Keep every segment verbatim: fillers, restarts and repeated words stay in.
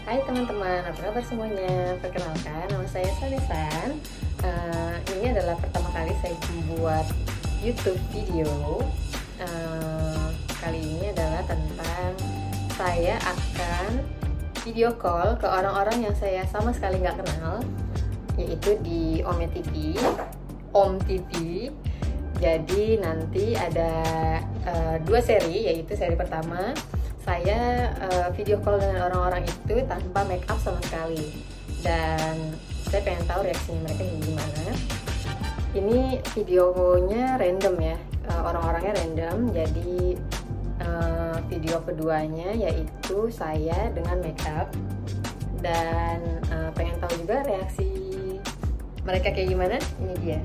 Hai teman-teman, apa kabar semuanya? Perkenalkan, nama saya Salisan. Uh, ini adalah pertama kali saya membuat YouTube video. Uh, kali ini adalah tentang saya akan video call ke orang-orang yang saya sama sekali nggak kenal, yaitu di Ome T V, Om T V. Jadi nanti ada uh, dua seri, yaitu seri pertama saya uh, video call dengan orang-orang itu tanpa make up sama sekali, dan saya pengen tahu reaksinya mereka gimana. Ini videonya random ya, uh, orang-orangnya random. Jadi uh, video keduanya yaitu saya dengan make up, dan uh, pengen tahu juga reaksi mereka kayak gimana. Ini dia.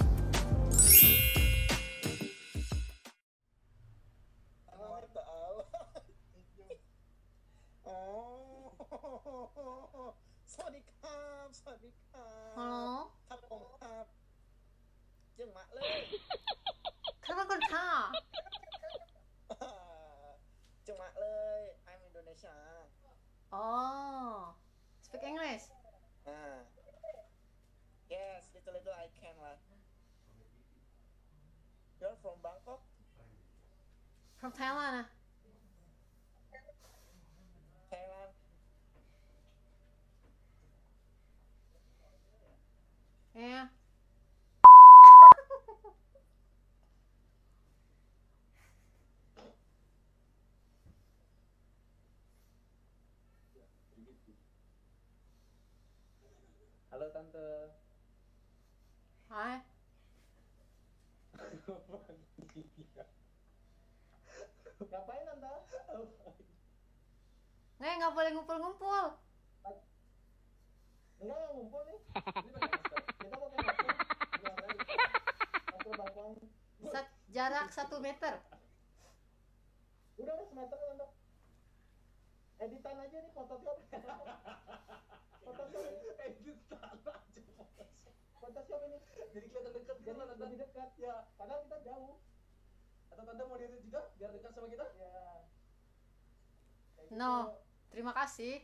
Halo. Jeung mak leuy. Kenapa kau ta? Jeung mak leuy, I'm Indonesia. Oh, speak English. Nah. Yes, little little I can lah. You're from Bangkok? From Thailand ah? Thailand. Yeah. Halo tante. Hai. Ngapain tante? Nggak, nggak boleh ngumpul-ngumpul. Enggak, enggak ngumpul nih. Ini pakai masker. Kita pakai masker. Masker bangkuan. Set jarak satu meter. Udah udah semeter tante. Editan aja nih Photoshop. Photoshop. Editan aja. Photoshop ini. Jadi kelihatan dekat kan tante, lebih dekat ya. Padahal kita jauh. Atau tante mau diedit juga biar dekat sama kita? Ya. No, terima kasih.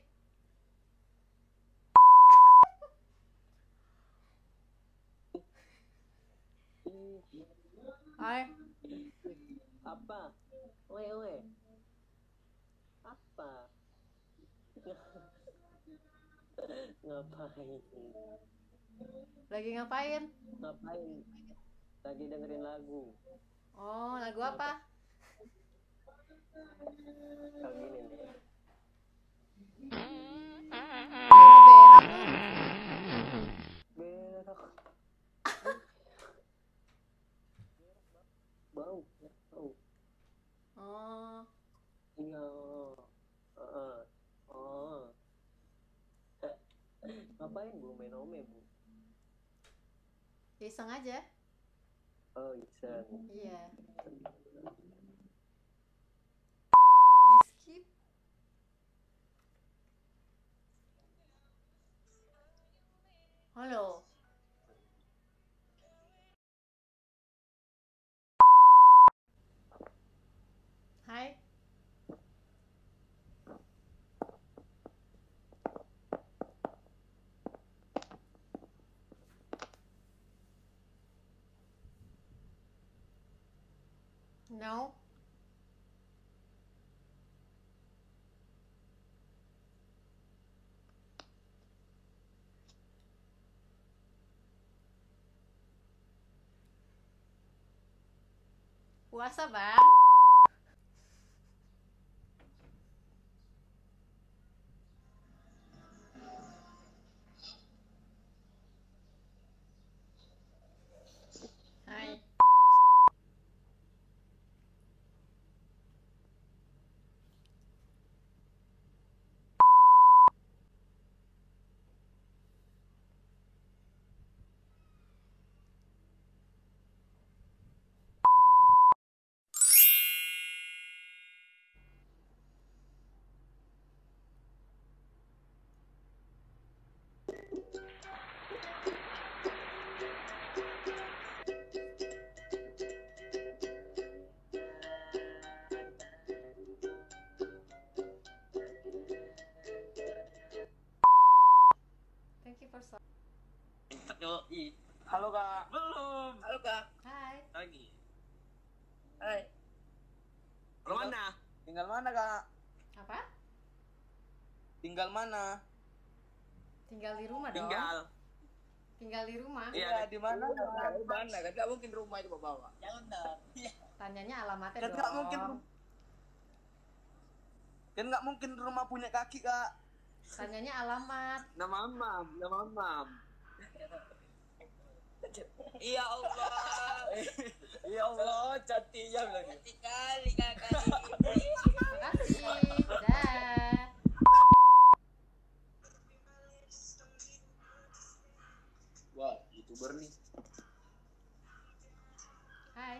Hai. Apa? Oe oe. Apa? Ngapain? Lagi ngapain? Ngapain? Lagi dengerin lagu. Oh, lagu apa? Kayak gini nih. Berak. Berak. Bau, bau. Oh, Iya. Heeh. Oh. Ngapain Bu main Ome, Bu? iseng aja. Oh, iseng. Iya. Di skip. Halo. Hai. No. Puasa, Bang. Hai. Kak. Belum. Halo Kak. Hai. Lagi. Hai. Ke mana? Tinggal mana Kak? Apa? Tinggal mana? Tinggal di rumah dong. Tinggal. Tinggal di rumah. Iya, di mana? Di mana? Kan nggak mungkin rumah itu bawa. Jangan dong. Tanyanya alamatnya Kan dong. nggak mungkin. Kan nggak mungkin rumah punya kaki Kak. Tanyanya alamat. Nama Mam, nama Mam. Iya Allah. Iya Allah, cantiknya bilang. Cantik kali Kakak. Makasih. Dah. Wah, YouTuber nih. Hai.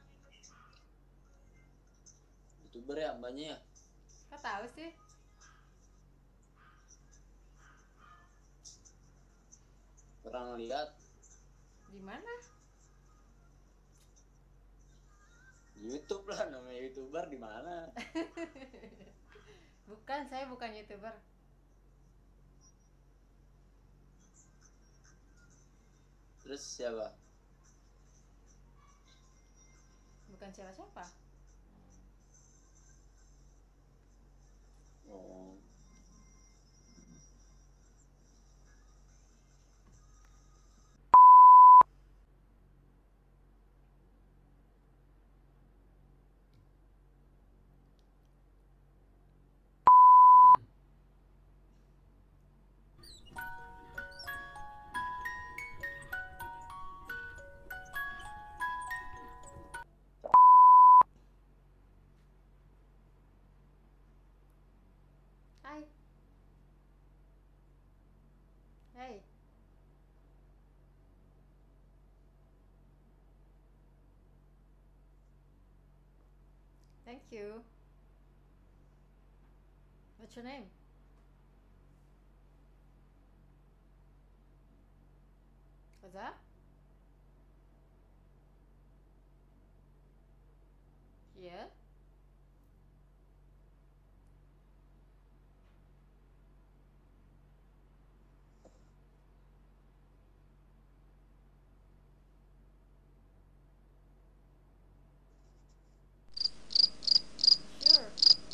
YouTuber ya mbaknya ya? Kok tahu sih? Pernah lihat Di mana? YouTube lah, namanya YouTuber di mana? Bukan, saya bukan YouTuber. Terus siapa? Bukan siapa-siapa. Oh. Hai. Hey. Thank you. What's your name? What's that? Yeah. Sure.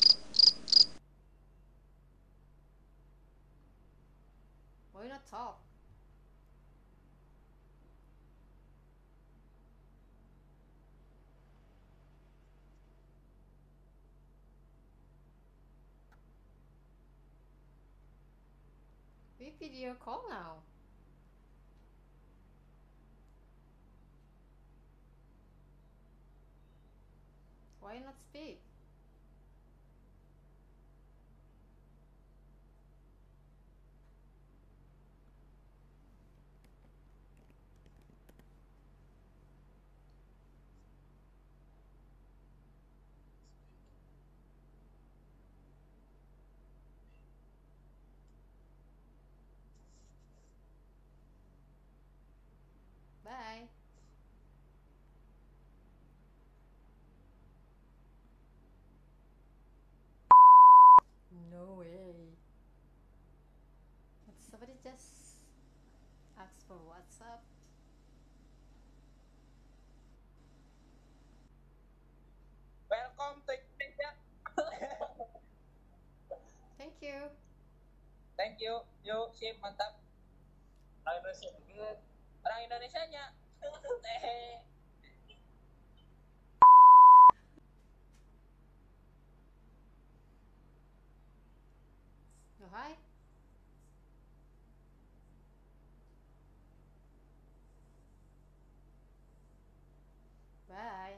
Why not talk? We video call now. Why not speak? Bye. No way. But somebody just asked for WhatsApp. Welcome to Indonesia. Thank you. Thank you. Yuk, sip, mantap. Orang Indonesia good. Orang Indonesianya. Teh. Oh, hi. Bye.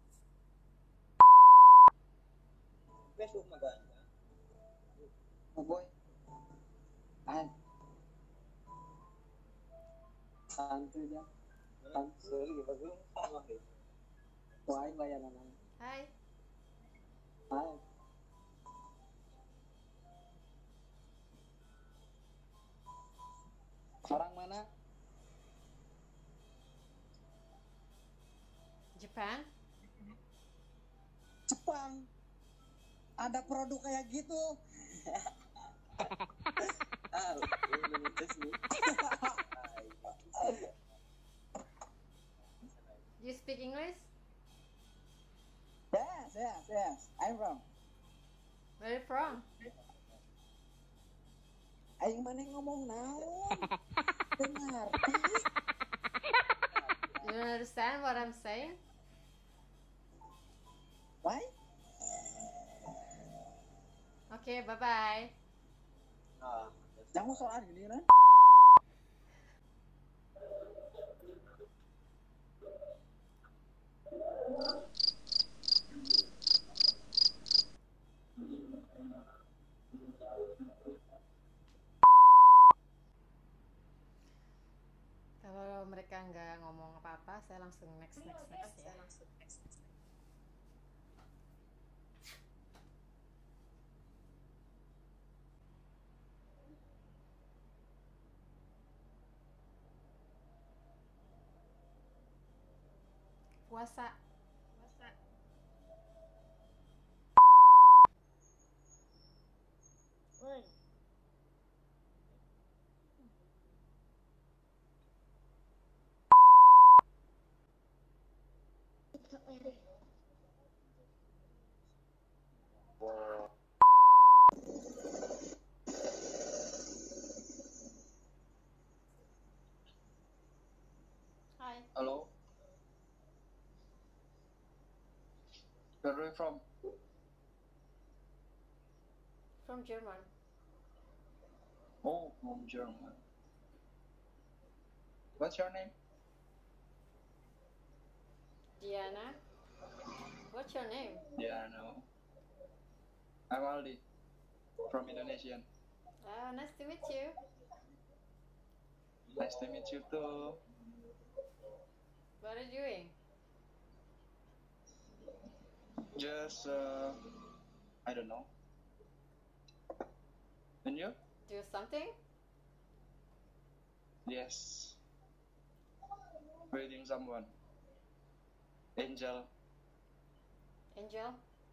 Besok maganda. Oh boy. An. Santu dia. Santu lagi bagus. Wah, bayar namanya. Hi. Hai. Orang mana? Japan? Jepang ada produk kayak gitu. Ah, ini nih. You speak English? Yes, yes, yes. I'm from. Where you from? Aing mana ngomong naon? Dengar. You don't understand what I'm saying? Why? Okay, bye bye. Nah, Jangan soal gini kan? Kalau mereka nggak ngomong apa-apa, saya langsung next next next ya. Puasa. Hi. hello. Where are you from? From German. Oh, from German. What's your name? Diana. What's your name? Yeah, no. I'm Aldi from Indonesian. Oh, nice to meet you. Nice to meet you too. What are you doing? Just, uh, I don't know. And you? Do something? Yes. Waiting someone. Angel. Angel?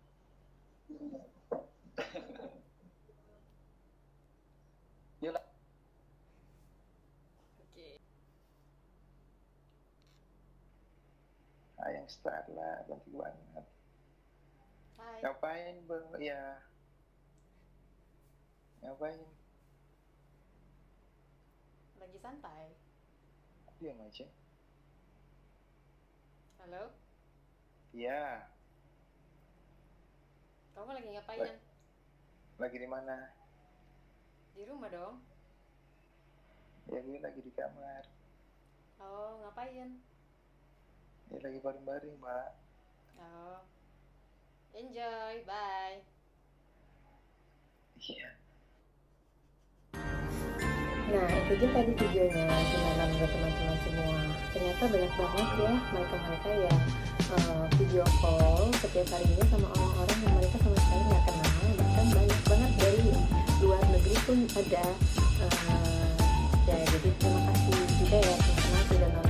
You like? Okay. Ah, yang start lah, cantik banget. Hi. Ngapain, Bang? Ya. Ngapain? Lagi santai. Diam aja. Halo? Iya. Kamu lagi ngapain? Lagi di mana? Di rumah dong. Ya, gue lagi di kamar. Oh, ngapain? Ya, lagi baring-baring, Mbak. Oh. Enjoy, bye. Iya. Nah, itu dia tadi videonya. Gimana menurut teman-teman semua? Ternyata banyak banget ya mereka-mereka yang uh, video call setiap harinya sama orang-orang yang mereka sama sekali nggak kenal. Bahkan banyak banget dari luar negeri pun ada. Uh, ya, jadi terima kasih juga ya teman-teman sudah nonton